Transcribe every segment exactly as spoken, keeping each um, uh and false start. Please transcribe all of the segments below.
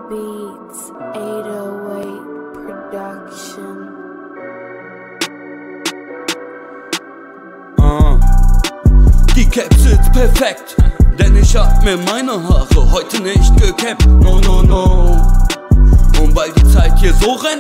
Beats, eight oh eight Production. Ah, die Cap sitzt perfekt, denn ich hab mir meine Haare heute nicht gekämmt. No, no, no. Und weil die Zeit hier so rennt,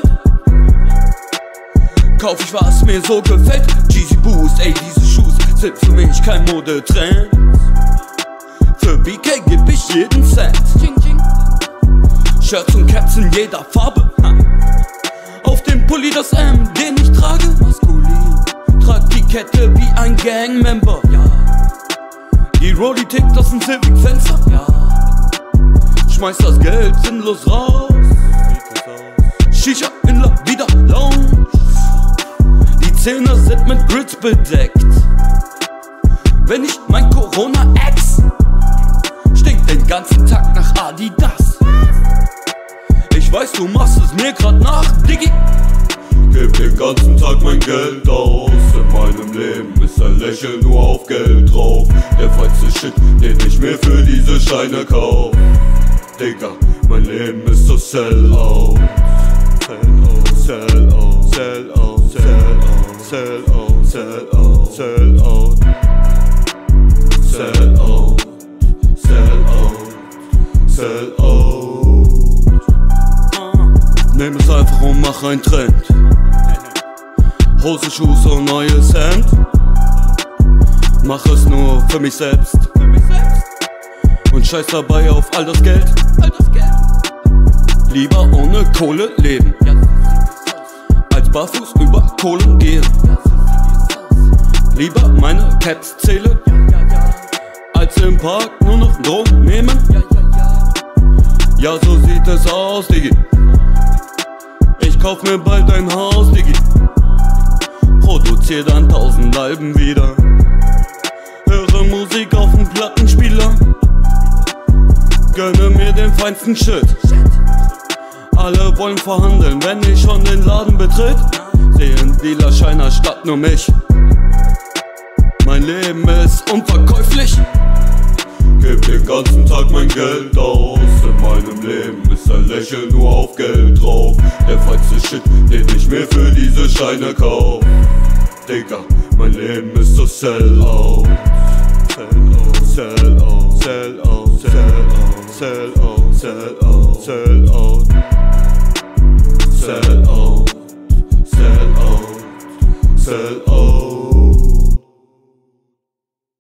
kauf ich, was mir so gefällt. Jeezy Boost, ey, diese Schuhe sind für mich kein Modetrend. Für B K geb ich jeden Cent. Shirts und Caps in jeder Farbe. Auf dem Pulli das M, den ich trage. Maskulin. Trag die Kette wie ein Gangmember. Ja. Die Rolli tickt aus dem Civic-Fenster. Ja. Schmeiß das Geld sinnlos raus. Shisha in La Vida Lounge. Die Zähne sind mit Grits bedeckt. Wenn ich mein Corona-Ex stinkt den ganzen Tag nach Adidas. Ich weiß, du machst es mir grad nach, Diggi. Geb den ganzen Tag mein Geld aus. In meinem Leben ist ein Lächeln nur auf Geld drauf. Der feinste Shit, den ich mir für diese Scheine kauf. Digga, mein Leben ist so Sell-out. Sell-out, Sell-out, Sell-out, Sell-out, Sell-out, Sell-out, Sell-out, Sell-out, Sell-out. Nehm es einfach und mach ein Trend. Hose, Schuhe, so neues Hemd. Mach es nur für mich selbst. Und scheiß dabei auf all das Geld. Lieber ohne Kohle leben, als barfuß über Kohlen gehen. Lieber meine Caps zählen, als im Park nur noch Drogen nehmen. Ja, so sieht es aus, Diggi. Ich kauf mir bald ein Haus, Diggi. Produzier dann tausend Alben wieder. Höre Musik auf dem Plattenspieler. Gönne mir den feinsten Shit. Alle wollen verhandeln, wenn ich schon den Laden betritt. Sehen Dealerscheiner statt nur mich. Mein Leben ist unverkäuflich. Geb den ganzen Tag mein Geld aus. In meinem Leben ist ein Lächeln nur auf Geld drauf. Der feinste Shit, den ich mir für diese Scheine kauf. Digga, mein Leben ist so Sell-out. Sell-out, Sell-out, Sell-out, Sell-out, Sell-out, Sell-out, Sell-out, Sell-out, Sell-out, Sell-out.